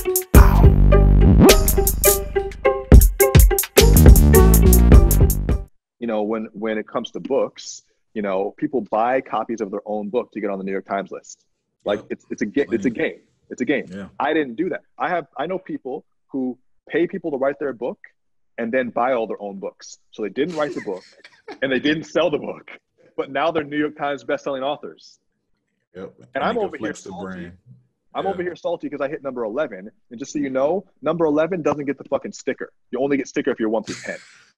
You know, when it comes to books, you know, people buy copies of their own book to get on the New York Times list. Like Yep. it's a game. It's a game. It's a game. Yeah. I didn't do that. I know people who pay people to write their book and then buy all their own books. So they didn't write the book and they didn't sell the book, but now they're New York Times bestselling authors. Yep. And I'm over here flex the salty. brand. I'm Yeah. over here salty because I hit number 11. And just so you know, number 11 doesn't get the fucking sticker. You only get sticker if you're 1 through 10.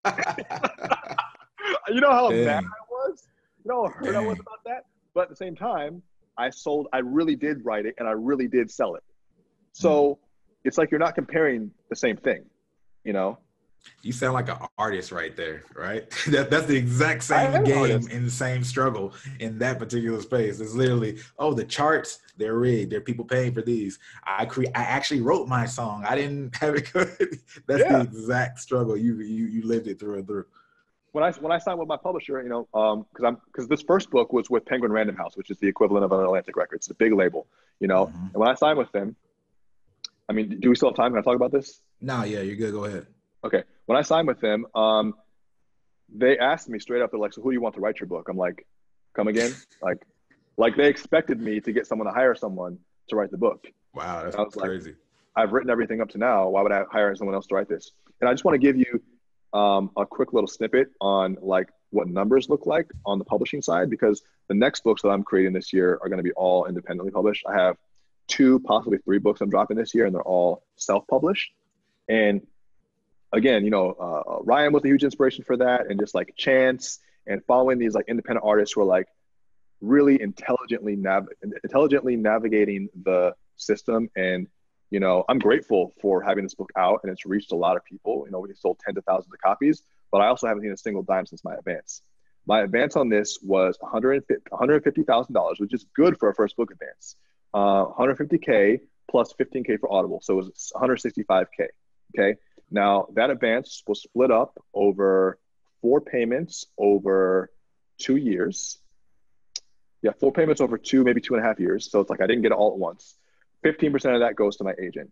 You know how mad Dang. I was? You know how hurt I was Dang. about that? But at the same time, I really did write it and I really did sell it. So it's like you're not comparing the same thing, you know? You sound like an artist right there, right? That's the exact I am same an game artist. and the same struggle in that particular space. It's literally, oh, the charts, they're rigged. There are people paying for these. I actually wrote my song. I didn't have it good. That's the Yeah. exact struggle. You lived it through and through. When I signed with my publisher, you know, because this first book was with Penguin Random House, which is the equivalent of an Atlantic Records. It's a big label, you know. Mhm. And when I signed with them, I mean, do we still have time? Can I talk about this? No, yeah, you're good. Go ahead. Okay. When I signed with them, they asked me straight up, they're like, so who do you want to write your book? I'm like, come again? Like they expected me to get someone to hire someone to write the book. Wow, And I that's was like, crazy. I've written everything up to now. Why would I hire someone else to write this? And I just want to give you a quick little snippet on like what numbers look like on the publishing side, because the next books that I'm creating this year are going to be all independently published. I have 2, possibly 3 books I'm dropping this year, and they're all self-published. And again, you know, Ryan was a huge inspiration for that, and just like Chance and following these like independent artists who are like really intelligently navigating the system. And you know, I'm grateful for having this book out and it's reached a lot of people. You know, we sold tens of thousands of copies, but I also haven't seen a single dime since my advance. My advance on this was $150,000, which is good for a first book advance. 150K plus 15K for Audible. So it was 165K. Okay. Now that advance was split up over 4 payments over 2 years. Yeah, 4 payments over 2, maybe 2.5 years. So it's like I didn't get it all at once. 15% of that goes to my agent.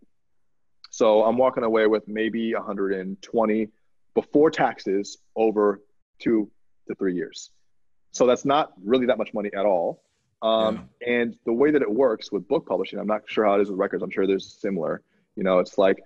So I'm walking away with maybe 120 before taxes over 2 to 3 years. So that's not really that much money at all. And the way that it works with book publishing, I'm not sure how it is with records. I'm sure there's similar. You know, it's like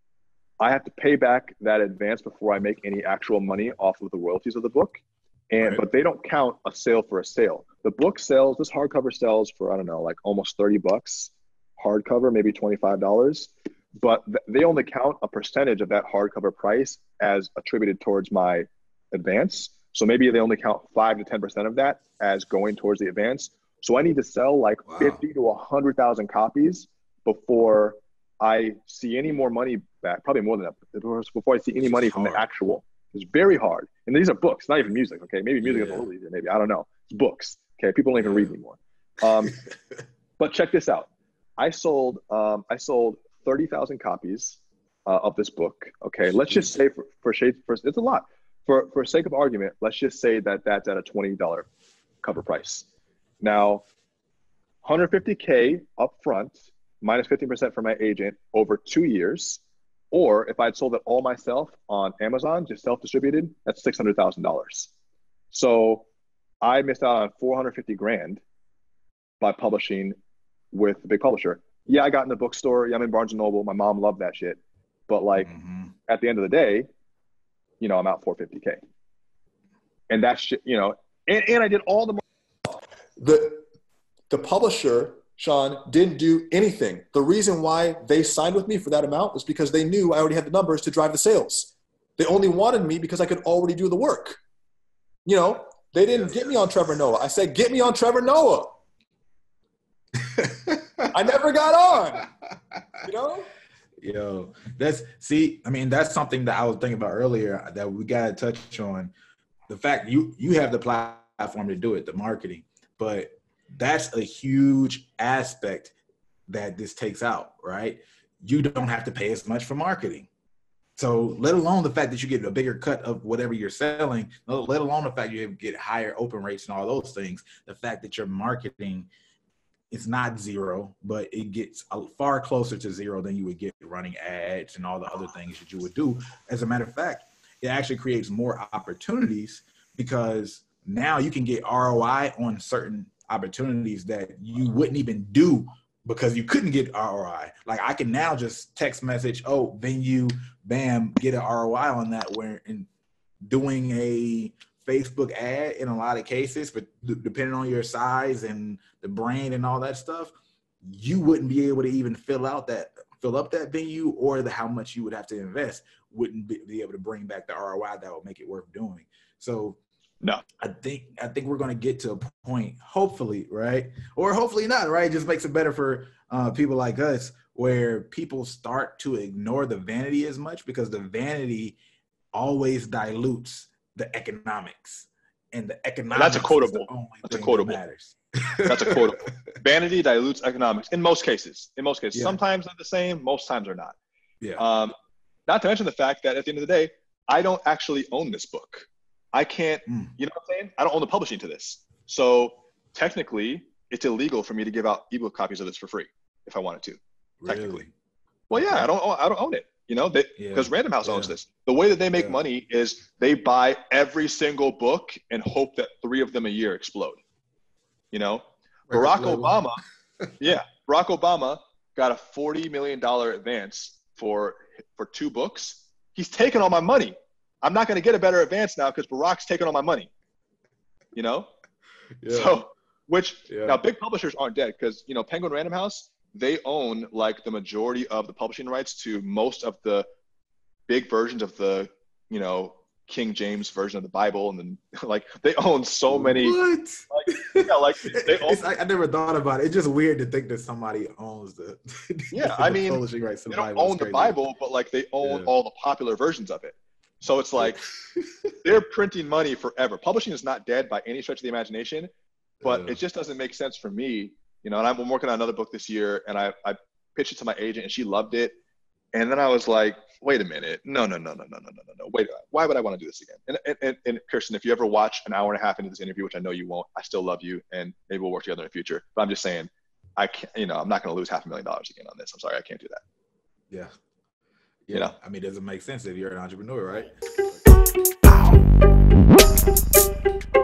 I have to pay back that advance before I make any actual money off of the royalties of the book. And but they don't count a sale for a sale. The book sells, this hardcover sells for, I don't know, like almost $30. Hardcover, maybe $25, but they only count a percentage of that hardcover price as attributed towards my advance. So maybe they only count 5 to 10% of that as going towards the advance. So I need to sell like 50 to 100,000 copies before I see any more money back. Probably more than that. Before I see any money from the actual. It's very hard. And these are books, not even music. Okay, maybe music is a little easier. Maybe, I don't know. It's books. Okay, people don't even read anymore. But check this out. I sold 30,000 copies of this book. Okay, let's just say for it's a lot. For sake of argument, let's just say that that's at a $20 cover price. Now, 150K up front minus 15% for my agent over 2 years, or if I'd sold it all myself on Amazon, just self-distributed, that's $600,000. So I missed out on 450 grand by publishing with the big publisher. Yeah, I got in the bookstore. Yeah, I'm in Barnes & Noble. My mom loved that shit. But like at the end of the day, you know, I'm out 450K. And that's shit, you know, and I did all the The publisher, Sean, didn't do anything. The reason why they signed with me for that amount was because they knew I already had the numbers to drive the sales. They only wanted me because I could already do the work. You know, they didn't get me on Trevor Noah. I said, get me on Trevor Noah. I never got on, you know? Yo, that's something that I was thinking about earlier that we got to touch on. The fact you have the platform to do it, the marketing, but that's a huge aspect that this takes out, right? You don't have to pay as much for marketing. So let alone the fact that you get a bigger cut of whatever you're selling, let alone the fact you get higher open rates and all those things, the fact that your marketing, it's not zero, but it gets far closer to zero than you would get running ads and all the other things that you would do. As a matter of fact, it actually creates more opportunities because now you can get ROI on certain opportunities that you wouldn't even do because you couldn't get ROI. Like I can now just text message, oh, venue, bam, get an ROI on that, where in doing a Facebook ad in a lot of cases, but depending on your size and the brand and all that stuff, you wouldn't be able to even fill up that venue, or how much you would have to invest wouldn't be able to bring back the ROI that would make it worth doing. So no, I think we're going to get to a point, hopefully, right? Or hopefully not, right? It just makes it better for people like us, where people start to ignore the vanity as much, because the vanity always dilutes the economics, and the economics that's a quotable. is the only That's thing a quotable. that matters. That's a quotable. Vanity dilutes economics in most cases. Yeah. Sometimes they're the same, most times they're not. Yeah. Not to mention the fact that at the end of the day, I don't actually own this book. I can't, you know what I'm saying? I don't own the publishing to this. So technically, it's illegal for me to give out ebook copies of this for free if I wanted to. Technically. Really? Well, yeah, I don't own it. You know, because Random House owns this. The way that they make money is they buy every single book and hope that 3 of them a year explode. You know, Barack Obama got a $40 million advance for 2 books. He's taking all my money. I'm not going to get a better advance now because Barack's taking all my money, you know? So, now big publishers aren't dead, because, you know, Penguin Random House, they own like the majority of the publishing rights to most of the big versions of the, you know, King James version of the Bible. And then like they own so many. What? They own. I never thought about it. It's just weird to think that somebody owns the publishing rights to the Bible. They don't own the Bible, but like they own all the popular versions of it. So it's like they're printing money forever. Publishing is not dead by any stretch of the imagination, but it just doesn't make sense for me. You know, and I'm working on another book this year, and I pitched it to my agent, and she loved it. And then I was like, wait a minute. No. Wait, why would I want to do this again? And Kirsten, if you ever watch an hour and a half into this interview, which I know you won't, I still love you, and maybe we'll work together in the future. But I'm just saying, I can't, you know, I'm not going to lose $500,000 again on this. I'm sorry, I can't do that. Yeah. You know? I mean, it doesn't make sense if you're an entrepreneur, right?